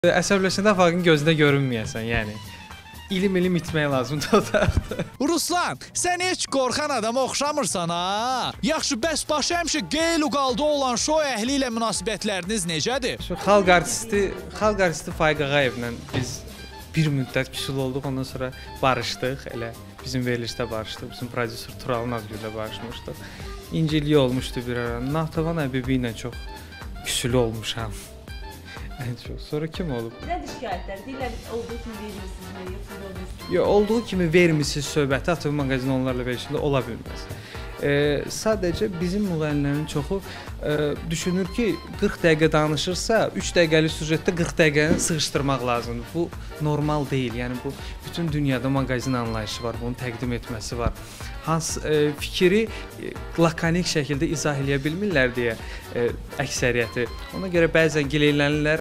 Əsəbləşəndə Vaqin gözündə görünməyəsən, yəni. İlim itmək lazımdır o tərəfdə. Ruslan, sən heç qorxan adama oxşamırsan ha? Yaxşı, bəs başı həmişə qeyl-uqalda olan şou əhli ilə münasibətləriniz necədir? Şu xalq artisti Faiq Ağayevlə biz bir müddət küsül olduq, ondan sonra barışdıq, elə bizim verilişdə barışdıq, bizim prodüser Tural Nazgül ilə barışmışdıq. İncillik olmuşdu bir ara. Natavan Əbibi ilə çox küsülü olmuşam. Ən çox. Sonra kim olub? Nədir şikayətlər? Deyirlər, olduğu kimi vermirsiniz, yoxsa olmursiniz? Yox, olduğu kimi vermisiniz söhbəti ATV maqazini onlarla verilişində ola bilməz. Sadəcə bizim müğənnilərin çoxu düşünür ki, 40 dəqiqə danışırsa, 3 dəqiqəlik süjetdə 40 dəqiqəni sıxışdırmaq lazımdır. Bu normal deyil. Yəni bu bütün dünyada maqazin anlayışı var, bunu təqdim etməsi var. Fikri lakonik şəkildə izah eləyə bilmirlər deyə əksəriyyəti. Ona görə bəzən gileylənirlər.